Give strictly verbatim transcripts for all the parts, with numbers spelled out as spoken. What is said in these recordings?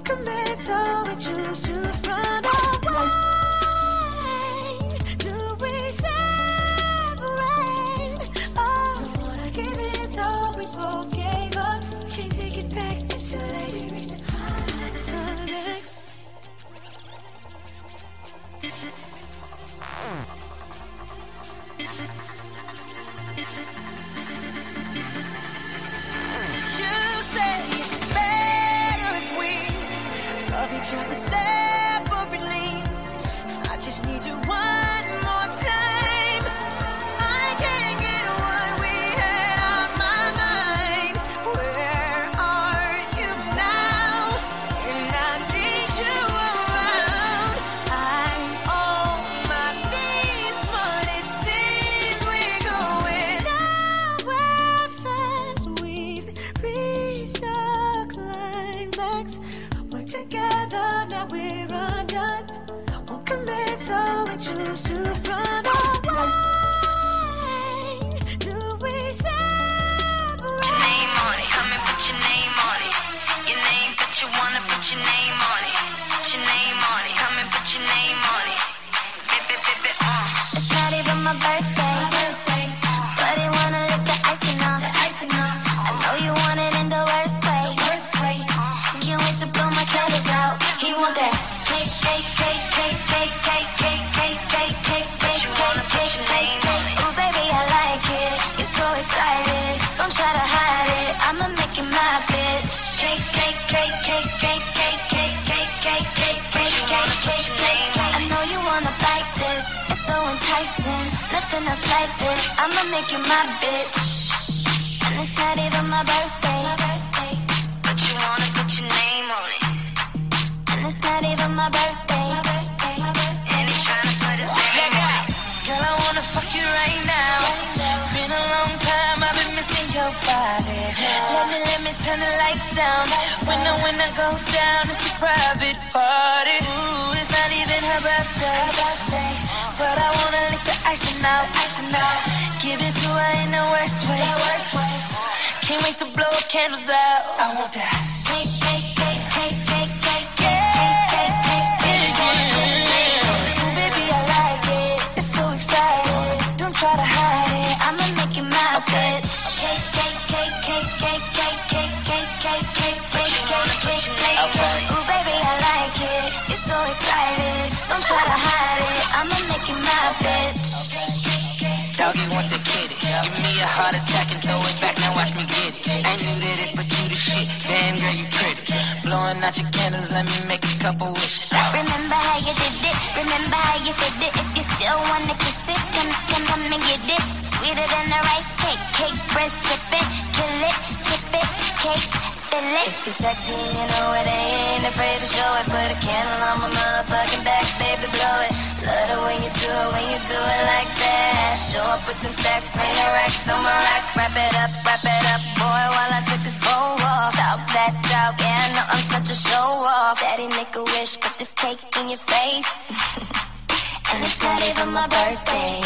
commit, so we choose to run away. Do we separate? Oh, don't wanna give it, so we both gave up. Can't take it back, it's too late. We reached the climax. You say it's better if we love each other separately. I just need you one more time. I can't get what we had on my mind. Where are you now? And I need you around. I'm on my knees, but it seems we're going nowhere fast. We've reached the climax. We're together, now we're undone. Won't commit, so we choose to run away. Do we separate? Your name on it, come and put your name on it. Your name, but you wanna put your name on it. Put your name on it, come and put your name on it. Bip, bip, bip, bip, uh. It's not even my birthday, but he wanna lick the icing off. I know you want it in the worst way. Can't wait to blow my candles out. He want that cake, cake, cake, cake, cake, cake, cake, cake, cake, cake, cake, You wanna put cake, your cake, name cake. on it. Ooh, baby, I like it. You're so excited. Don't try to hide it. I'ma make it my bitch. Cake, cake, cake, cake, cake, cake, cake, cake, cake, cake, cake, You cake, wanna put cake, your cake, name cake. on I know you wanna bite this. It's so enticing. Nothing else like this. I'ma make you my bitch. And it's not even my birthday. But you wanna put your name on it. And it's not even my birthday. And he's trying to put his name on it. Girl, I wanna fuck you right now. Been a long time, I've been missing your body. Let me, let me turn the lights down. When I, when I go down, it's a private party. Ooh, it's not even her birthday. But I wanna lick the icing out. Give it to her in the worst way. Can't wait to blow candles out. I want that. Cake, cake, cake, cake, cake, cake, cake, cake, cake, cake. Ooh, baby, I like it. It's so exciting. Don't try to hide it. I'ma make you my bitch. Cake, cake, cake, cake, cake, cake, cake, cake, cake, cake, cake, cake, cake, cake, cake. Ooh, baby, I like it. You're so excited. Don't try to hide it. I'ma make you my bitch. Doggy want the kitty. Give me a heart attack and throw it back, now watch me get it. Ain't new to this, but you the shit. Damn girl, you pretty. Blowing out your candles, let me make a couple wishes. Remember how you did it. Remember how you did it. If you still wanna kiss it, come, come, come and get it. Sweeter than a rice cake. Cake, breast, sip it. Kill it, tip it. Cake, fill it. If you're sexy, you know it. Ain't afraid to show it. Put a candle on my motherfucking back, baby, blow it. Love it when you do it, when you do it like that. Show up with them stacks, rain your racks on my rack. Wrap it up, wrap it up, boy, while I took this bow off. Talk that talk, yeah, I know I'm such a show off. Daddy make a wish, put this cake in your face. And it's not even my birthday.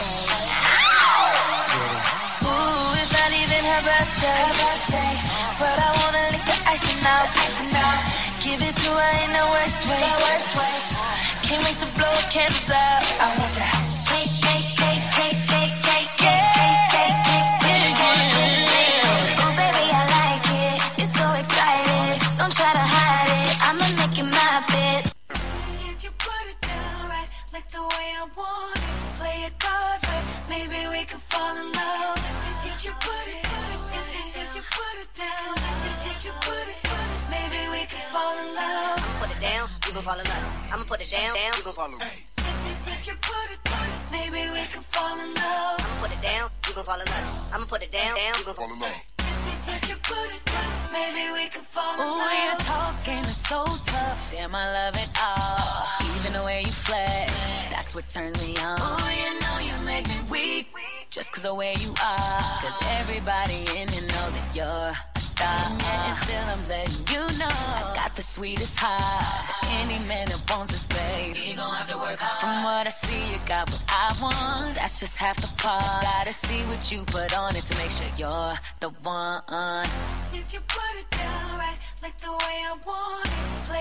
Ooh, it's not even her birthday. But I wanna lick the icing out. Give it to her in the worst way. Can't wait to blow candles out. I want that. Cake, cake, cake, cake, cake, cake, cake, cake, cake, cake, cake. Ooh, baby, I like it. You're so excited. Don't try to hide it. I'ma make you my bitch. If you put it down right, like the way I want it, play it God's way, maybe we could fall in love. If you put it, if you put it down, if you put it, maybe we could fall in love. Put it down, you gon' fall in love. I'ma put it down, down, you gon' fall in love. If you put it, maybe we could fall in love. I'ma put it down, you gon' fall in love. I'ma put it down, down, you gon' fall in love. If you put it, maybe we could fall in Ooh, love. your talking is so tough. Damn, I love it all. Even the way you flex, that's what turns me on. Ooh, you know you make me weak, just cause the way you are. Cause everybody in here know that you're a star. And still I'm letting you know I got the sweetest heart. Any man that wants this, babe, he gon' have to work hard. From what I see, you got what I want. That's just half the part. Gotta see what you put on it to make sure you're the one. If you put it down right, like the way I want it, play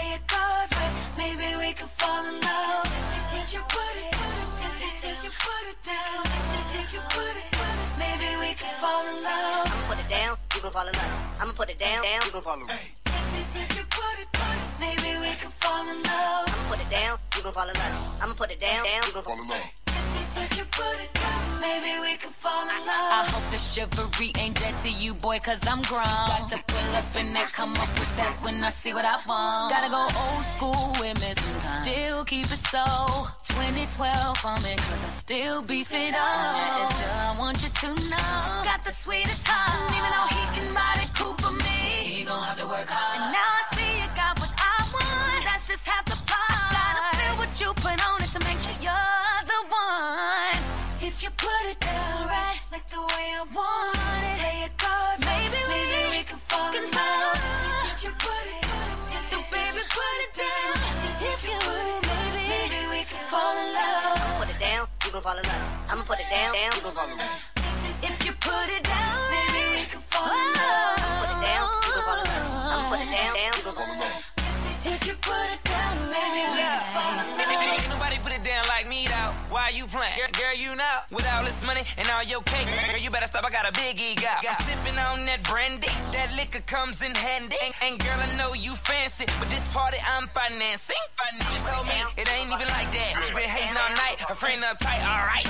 you gon' fall in love. I'ma put it down, down, you gon' fall in love. If you put it down, maybe we can fall in love. I'ma put it down, you gon' fall in love. I'ma put it down, down, you gon' fall in love. If you put it down, maybe we can fall in love. I hope the chivalry ain't dead to you, boy, cause I'm grown. Got to pull up and then come up with that when I see what I want. Gotta go old school with me sometimes. Still keep it so twenty twelve on me, cause I still beef it up. And still I want you to know, got the sweetest heart. Even though he can ride it cool for me, he gon' have to work hard. And now I see you got what I want. That's just half the part. Gotta feel what you put on it to make sure you're the one. If you put it down right, like the way I want it, hey, it goes. Maybe, maybe we, we can fall in love. If you put it down, so baby, put it down. If you put it, maybe, maybe we can fall in love. I'ma put it down, you gon' fall in love. I'ma put it down, down, you gon' fall in love. If you put it down, maybe we can fall in love. Put it down, you gon' fall in love. I'ma put it down, down, you gon' fall in love. If you put it down, maybe we can fall in love. Ain't nobody put it down like me though. Why you playing? Girl, girl, you know, with all this money and all your cake, girl, you better stop. I got a big ego. I'm sipping on that brandy. That liquor comes in handy. And, and girl, I know you fancy, but this party I'm financing. She told me it ain't even like that. She been hating all night. Her friend uptight. All right.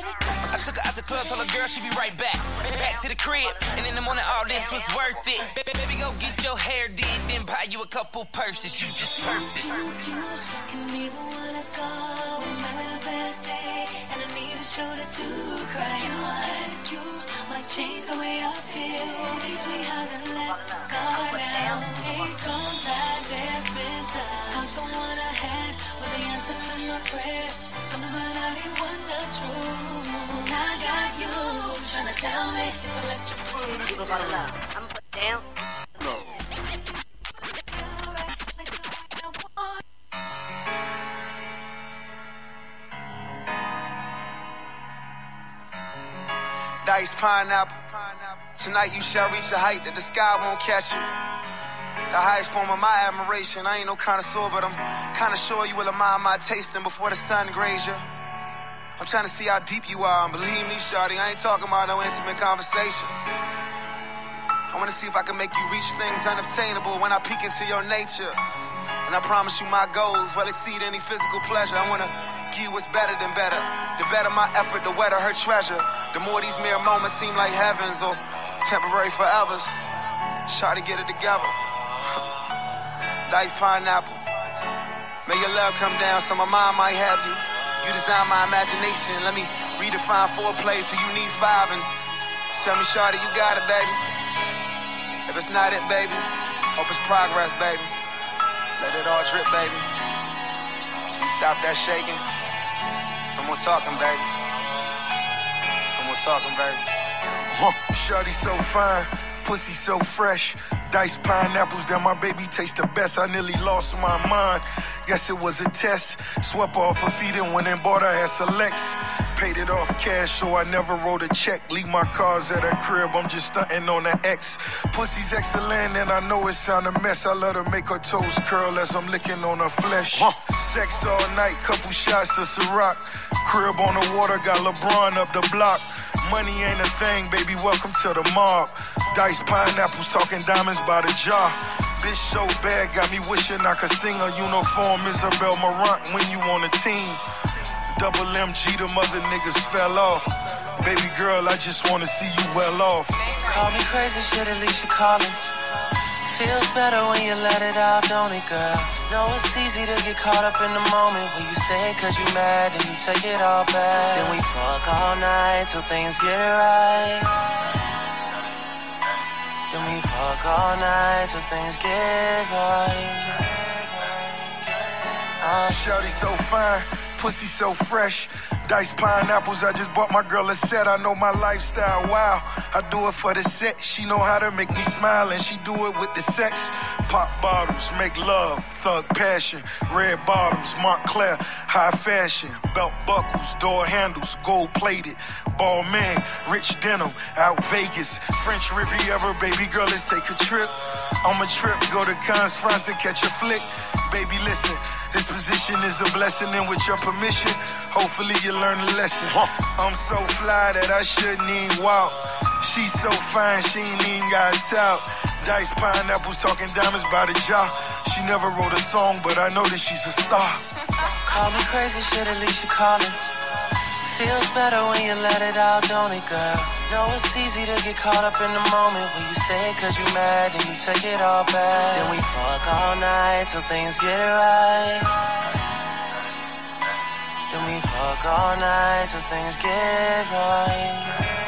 I took her out the club, told her girl she be right back. Back to the crib, and in the morning all this was worth it. Baby, go get your hair did, then buy you a couple purses. You just perfect. You, you can be the one to go. I'm having a bad day, and I need a shoulder to cry on. You might change the way I feel. Teach me how to let go now. Ain't gone that there's been time. I'm the one I had was the answer to my prayers. Don't know what I didn't want the truth. I got you trying to tell me if I let you prove. You gon' fall in love. I'ma put it down. Dice pineapple. Tonight you shall reach a height that the sky won't catch you. The highest form of my admiration. I ain't no connoisseur, but I'm kinda sure you will admire my tasting before the sun graze you. I'm trying to see how deep you are, and believe me, shawty, I ain't talking about no intimate conversation. I wanna see if I can make you reach things unobtainable when I peek into your nature. And I promise you my goals will exceed any physical pleasure. I wanna give you what's better than better. The better my effort, the wetter her treasure. The more these mere moments seem like heavens or temporary forevers. Shawty, get it together. Dice pineapple. May your love come down so my mind might have you. You design my imagination. Let me redefine foreplay till you need five. And tell me, shawty, you got it, baby. If it's not it, baby, hope it's progress, baby. Let it all drip, baby. So stop that shaking. No more talking, baby. No more talking, baby. Huh. Shawty so fine, pussy so fresh. Diced pineapples that my baby taste the best. I nearly lost my mind. Guess it was a test. Swept off her feet and went and bought her ass a Lex. Paid it off cash, so I never wrote a check. Leave my cars at her crib, I'm just stunting on the X. Pussy's excellent and I know it sound a mess. I let her make her toes curl as I'm licking on her flesh. Huh. Sex all night, couple shots of Ciroc. Crib on the water, got LeBron up the block. Money ain't a thing, baby, welcome to the mob. Diced pineapples, talking diamonds by the jar. Bitch so bad, got me wishing I could sing a uniform Isabel Marant when you on the team. Double M G, the mother niggas fell off. Baby girl, I just wanna see you well off. Call me crazy, shit, at least you calling. Feels better when you let it out, don't it, girl? Know it's easy to get caught up in the moment when you say it cause you mad and you take it all back. Then we fuck all night till things get right. Then we fuck all night till things get right. Uh, Shawty so fine, pussy so fresh. Diced pineapples, I just bought my girl a set. I know my lifestyle, wow. I do it for the set. She know how to make me smile and she do it with the sex. Pop bottles, make love, thug passion. Red bottoms, Montclair, high fashion. Belt buckles, door handles, gold plated. Ball man, rich denim, out Vegas. French Riviera, baby girl, let's take a trip. On my trip, go to Cannes, France to catch a flick. baby, listen. This position is a blessing, and with your permission, hopefully you learn a lesson. I'm so fly that I shouldn't even walk. She's so fine, she ain't even got talk. Diced pineapples, talking diamonds by the jar. She never wrote a song, but I know that she's a star. Call me crazy, shit, at least you callin'. Feels better when you let it out, don't it, girl? Know it's easy to get caught up in the moment when you say it cause you mad and you take it all back. Then we fuck all night till things get right. Then we fuck all night till things get right.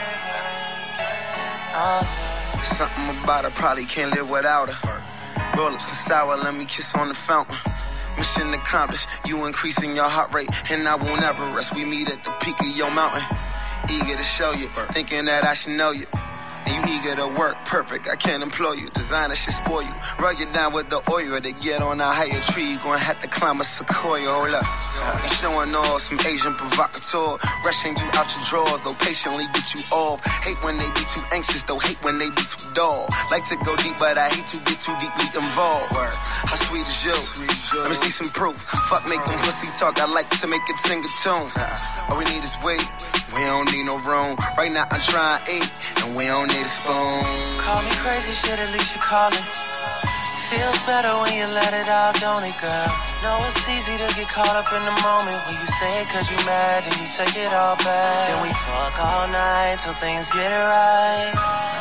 Oh, yeah. Something about her, probably can't live without her. Roll ups and sour, let me kiss on the fountain. Mission accomplished, you increasing your heart rate, and I won't ever rest. We meet at the peak of your mountain, eager to show you, thinking that I should know you. And you eager to work, perfect, I can't employ you. Designer should spoil you, rug you down with the oil. To get on a higher tree, you gonna have to climb a sequoia. Hold up, you showing off some Asian provocateur, rushing you out your drawers, though patiently get you off. Hate when they be too anxious, though hate when they be too dull. Like to go deep, but I hate to get too deeply involved. How sweet is you? Let me see some proof. Fuck making pussy talk, I like to make it sing a tune. All we need is weight, we don't need no room. Right now I'm trying to eat, and we don't need a spoon. Call me crazy, shit, at least you callin'. Feels better when you let it out, don't it, girl? Know it's easy to get caught up in the moment when you say it cause you mad and you take it all back. Then we fuck all night till things get right.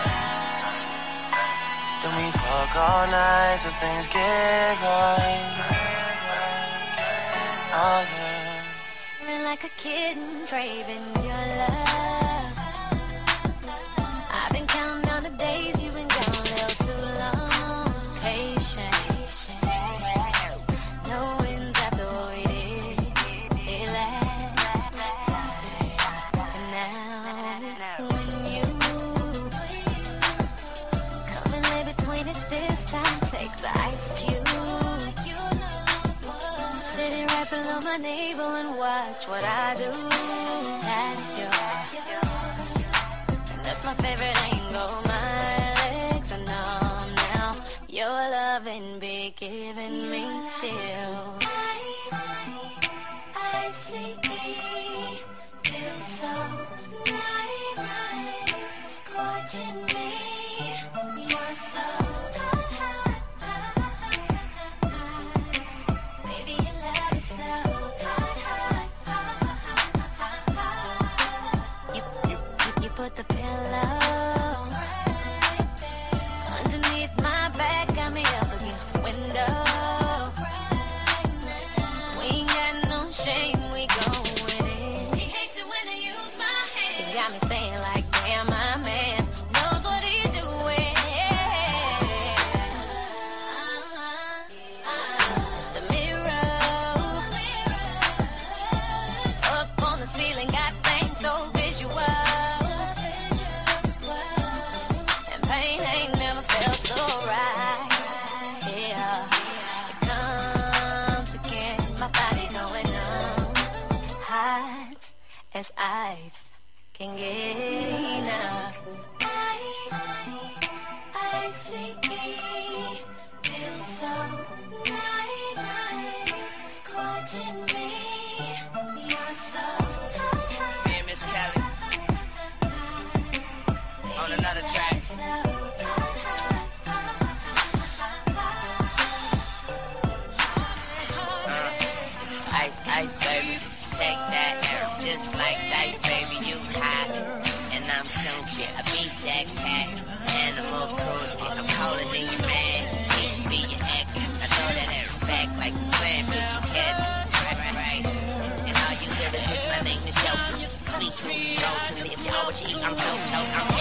Then we fuck all night till things get right. Oh, yeah. Feeling like a kitten craving your love. I've been counting down the days you've been gone a little too long. Patience, knowing that the wait it lasts. And now when you come and lay between it this time, take the ice cube. Sitting right below my navel and watch what I do. That's your, and that's my favorite angle. My legs are numb now. Your loving be giving me chills. I see me, feels so nice, scorching me. You're so hot, baby, your love is so hot, hot, hot. You, you, you, you put the pillow underneath my back, got me up against the window. We ain't got no shame, we going in. He hates it when I use my hands. He got me saying like, damn, my man knows what he's doing. The mirror up on the ceiling got things so visual. And pain ain't never felt so right. Yeah, it comes again, my body going numb, hot as ice can get enough. Ice, icy, feels so nice, scorching me. You're so hot. Me and Miss Kelly on another track. Ice, ice, baby, shake that air just like dice, baby, you hot, and I'm Tunchi, I beat that cat, animal cruelty, I'm colder than your man, he should be your ex, I throw that air back like the plan, bitch, you catch, right, right, right, and all you hear is my name is Joker, sweet, sweet, roll to see if you know what you eat, I'm so, so, I'm